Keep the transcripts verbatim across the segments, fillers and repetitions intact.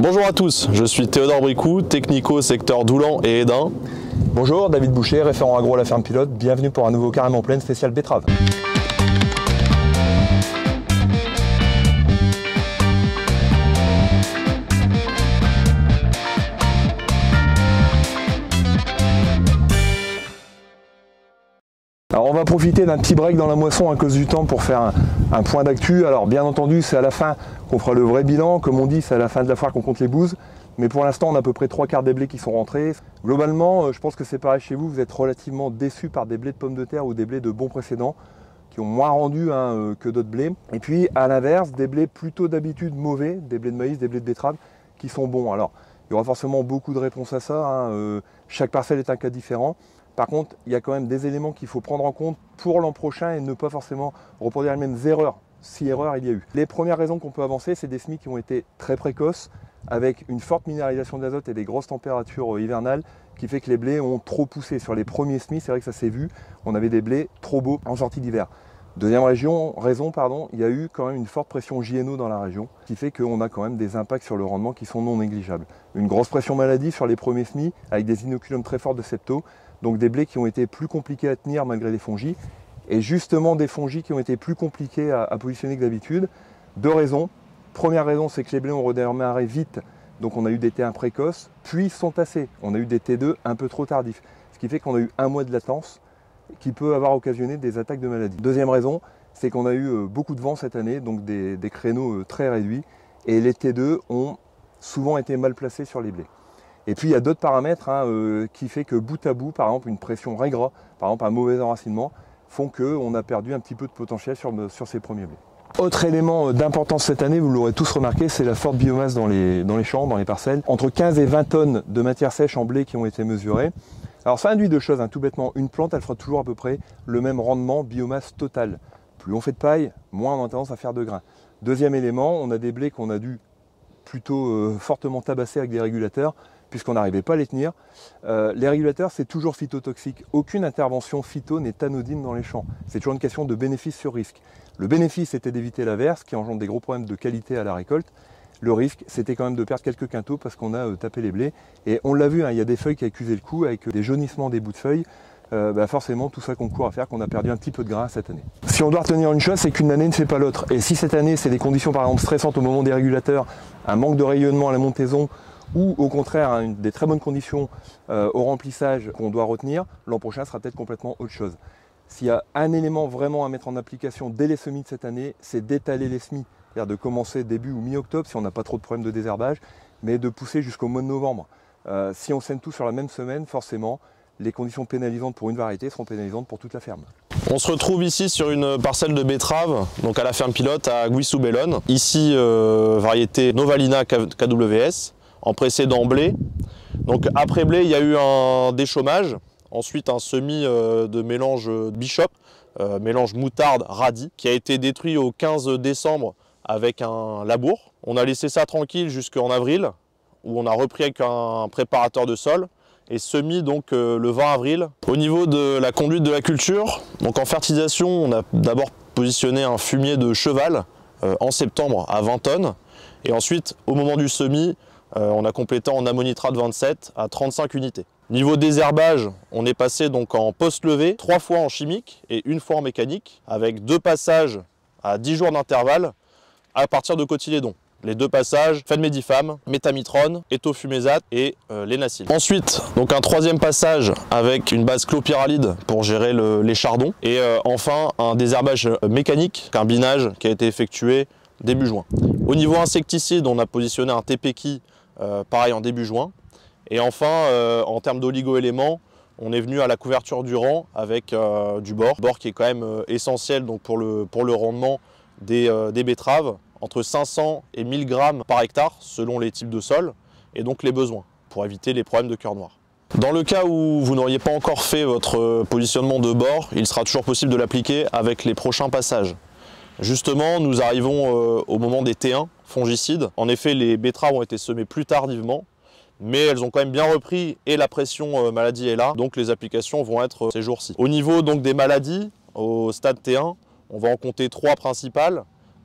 Bonjour à tous, je suis Théodore Bricou, technico secteur d'Oulan et Hesdin. Bonjour, David Boucher, référent agro à la ferme pilote. Bienvenue pour un nouveau Carrément Plaine spécial betterave. Alors on va profiter d'un petit break dans la moisson à cause du temps pour faire un, un point d'actu. Alors bien entendu c'est à la fin qu'on fera le vrai bilan, comme on dit c'est à la fin de la foire qu'on compte les bouses. Mais pour l'instant on a à peu près trois quarts des blés qui sont rentrés. Globalement je pense que c'est pareil chez vous, vous êtes relativement déçus par des blés de pommes de terre ou des blés de bons précédents qui ont moins rendu hein, que d'autres blés. Et puis à l'inverse des blés plutôt d'habitude mauvais, des blés de maïs, des blés de betterave qui sont bons. Alors il y aura forcément beaucoup de réponses à ça, hein. euh, chaque parcelle est un cas différent. Par contre, il y a quand même des éléments qu'il faut prendre en compte pour l'an prochain et ne pas forcément reproduire les mêmes erreurs, si erreurs il y a eu. Les premières raisons qu'on peut avancer, c'est des semis qui ont été très précoces, avec une forte minéralisation d'azote et des grosses températures hivernales, qui fait que les blés ont trop poussé. Sur les premiers semis, c'est vrai que ça s'est vu, on avait des blés trop beaux en sortie d'hiver. Deuxième région, raison, pardon, il y a eu quand même une forte pression J N O dans la région, qui fait qu'on a quand même des impacts sur le rendement qui sont non négligeables. Une grosse pression maladie sur les premiers semis, avec des inoculums très forts de septo, donc des blés qui ont été plus compliqués à tenir malgré les fongies, et justement des fongies qui ont été plus compliqués à, à positionner que d'habitude. Deux raisons. Première raison, c'est que les blés ont redémarré vite, donc on a eu des T un précoces, puis sont tassés. On a eu des T deux un peu trop tardifs, ce qui fait qu'on a eu un mois de latence qui peut avoir occasionné des attaques de maladies. Deuxième raison, c'est qu'on a eu beaucoup de vent cette année, donc des, des créneaux très réduits, et les T deux ont souvent été mal placés sur les blés. Et puis il y a d'autres paramètres hein, euh, qui fait que bout à bout, par exemple une pression raigra, par exemple un mauvais enracinement, font qu'on a perdu un petit peu de potentiel sur, sur ces premiers blés. Autre élément d'importance cette année, vous l'aurez tous remarqué, c'est la forte biomasse dans les, dans les champs, dans les parcelles. Entre quinze et vingt tonnes de matière sèche en blé qui ont été mesurées. Alors ça induit deux choses, hein, tout bêtement. Une plante, elle fera toujours à peu près le même rendement biomasse totale. Plus on fait de paille, moins on a tendance à faire de grains. Deuxième élément, on a des blés qu'on a dû plutôt euh, fortement tabasser avec des régulateurs, puisqu'on n'arrivait pas à les tenir. Euh, les régulateurs, c'est toujours phytotoxique. Aucune intervention phyto n'est anodine dans les champs. C'est toujours une question de bénéfice sur risque. Le bénéfice était d'éviter l'averse, qui engendre des gros problèmes de qualité à la récolte. Le risque, c'était quand même de perdre quelques quintaux parce qu'on a euh, tapé les blés. Et on l'a vu, hein, il y a des feuilles qui accusé le coup, avec des jaunissements des bouts de feuilles. Euh, bah forcément, tout ça concourt à faire qu'on a perdu un petit peu de grain cette année. Si on doit retenir une chose, c'est qu'une année ne fait pas l'autre. Et si cette année, c'est des conditions par exemple stressantes au moment des régulateurs, un manque de rayonnement à la montaison, ou au contraire hein, une, des très bonnes conditions euh, au remplissage qu'on doit retenir, l'an prochain sera peut-être complètement autre chose. S'il y a un élément vraiment à mettre en application dès les semis de cette année, c'est d'étaler les semis, c'est-à-dire de commencer début ou mi-octobre si on n'a pas trop de problèmes de désherbage, mais de pousser jusqu'au mois de novembre. Euh, si on sème tout sur la même semaine, forcément, les conditions pénalisantes pour une variété seront pénalisantes pour toute la ferme. On se retrouve ici sur une parcelle de betterave, donc à la ferme pilote à Guissou-Bellone. Ici, euh, variété Novalina K W S. En précédent blé. Donc après blé, il y a eu un déchômage, ensuite un semis euh, de mélange Bishop, euh, mélange moutarde-radis, qui a été détruit au quinze décembre avec un labour. On a laissé ça tranquille jusqu'en avril, où on a repris avec un préparateur de sol, et semis donc euh, le vingt avril. Au niveau de la conduite de la culture, donc en fertilisation, on a d'abord positionné un fumier de cheval euh, en septembre à vingt tonnes, et ensuite au moment du semis, Euh, on a complété en ammonitrate vingt-sept à trente-cinq unités. Niveau désherbage, on est passé donc en post-levé, trois fois en chimique et une fois en mécanique, avec deux passages à dix jours d'intervalle à partir de cotylédon. Les deux passages, fenmedifam, métamitrone, étofumésate et euh, lénacil. Ensuite, donc un troisième passage avec une base clopyralide pour gérer le, les chardons. Et euh, enfin, un désherbage mécanique, un binage qui a été effectué début juin. Au niveau insecticide, on a positionné un T P K I Euh, pareil en début juin. Et enfin, euh, en termes d'oligo-éléments, on est venu à la couverture du rang avec euh, du bord. Bord qui est quand même euh, essentiel donc, pour, le, pour le rendement des, euh, des betteraves, entre cinq cents et mille grammes par hectare selon les types de sol et donc les besoins, pour éviter les problèmes de cœur noir. Dans le cas où vous n'auriez pas encore fait votre positionnement de bord, il sera toujours possible de l'appliquer avec les prochains passages. Justement, nous arrivons euh, au moment des T un fongicides. En effet, les betteraves ont été semées plus tardivement, mais elles ont quand même bien repris et la pression euh, maladie est là, donc les applications vont être euh, ces jours-ci. Au niveau donc des maladies, au stade T un, on va en compter trois principales.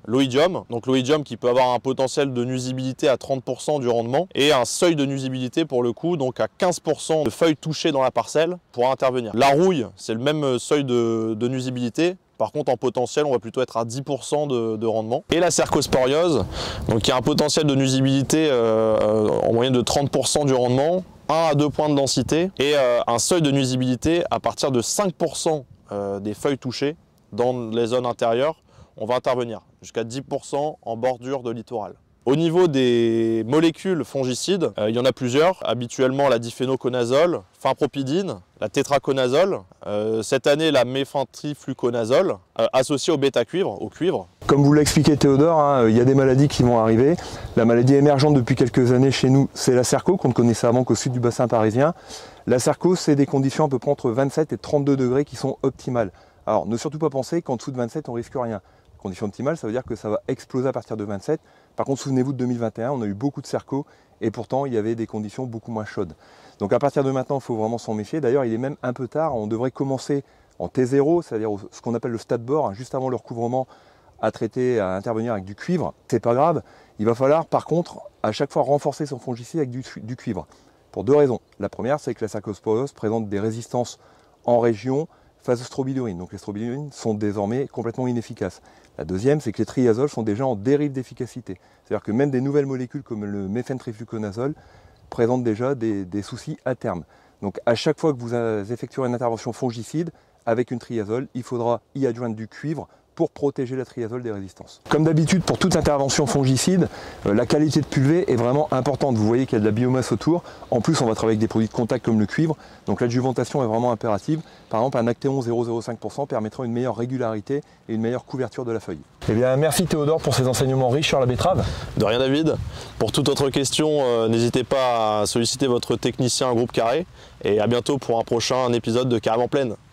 l'oïdium. Donc l'oïdium qui peut avoir un potentiel de nuisibilité à trente pour cent du rendement et un seuil de nuisibilité pour le coup, donc à quinze pour cent de feuilles touchées dans la parcelle pour intervenir. La rouille, c'est le même seuil de, de nuisibilité. Par contre, en potentiel, on va plutôt être à dix pour cent de, de rendement. Et la cercosporiose, donc qui a un potentiel de nuisibilité euh, en moyenne de trente pour cent du rendement, un à deux points de densité et euh, un seuil de nuisibilité à partir de cinq pour cent euh, des feuilles touchées dans les zones intérieures, on va intervenir jusqu'à dix pour cent en bordure de littoral. Au niveau des molécules fongicides, euh, il y en a plusieurs. Habituellement la diphénoconazole, finpropidine, la tétraconazole, euh, cette année la méfentrifluconazole, euh, associée au bêta-cuivre, au cuivre. Comme vous l'a expliqué Théodore, hein, il y a des maladies qui vont arriver. La maladie émergente depuis quelques années chez nous, c'est la cerco, qu'on ne connaissait avant qu'au sud du bassin parisien. La cerco, c'est des conditions à peu près entre vingt-sept et trente-deux degrés qui sont optimales. Alors ne surtout pas penser qu'en dessous de vingt-sept, on risque rien. Condition optimale, ça veut dire que ça va exploser à partir de vingt-sept. Par contre, souvenez-vous de deux mille vingt et un, on a eu beaucoup de cerco et pourtant il y avait des conditions beaucoup moins chaudes. Donc à partir de maintenant, il faut vraiment s'en méfier. D'ailleurs, il est même un peu tard, on devrait commencer en T zéro, c'est-à-dire ce qu'on appelle le stade bord, hein, juste avant le recouvrement, à traiter, à intervenir avec du cuivre. C'est pas grave, il va falloir par contre à chaque fois renforcer son fongicide avec du, du cuivre. Pour deux raisons. La première, c'est que la cercosporiose présente des résistances en région face aux strobilurines. Donc les strobilurines sont désormais complètement inefficaces. La deuxième, c'est que les triazoles sont déjà en dérive d'efficacité. C'est-à-dire que même des nouvelles molécules comme le méfentrifluconazole présentent déjà des, des soucis à terme. Donc à chaque fois que vous effectuerez une intervention fongicide avec une triazole, il faudra y adjoindre du cuivre pour protéger la triazole des résistances. Comme d'habitude pour toute intervention fongicide, euh, la qualité de pulvée est vraiment importante. Vous voyez qu'il y a de la biomasse autour. En plus, on va travailler avec des produits de contact comme le cuivre. Donc l'adjuvantation est vraiment impérative. Par exemple, un Actéon zéro virgule zéro cinq pour cent permettra une meilleure régularité et une meilleure couverture de la feuille. Eh bien, merci Théodore pour ces enseignements riches sur la betterave. De rien David. Pour toute autre question, euh, n'hésitez pas à solliciter votre technicien Groupe Carré. Et à bientôt pour un prochain épisode de Carrément Plaine.